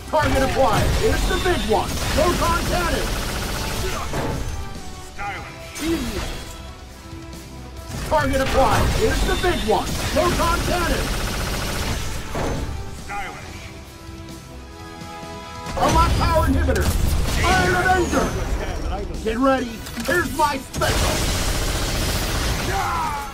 Target acquired. It's the big one. Photon cannon. Stylish. Easy. Target acquired. It's the big one. Photon cannon. Stylish. Unlock power inhibitor. Iron Avenger. Get ready. Here's my special. Yeah!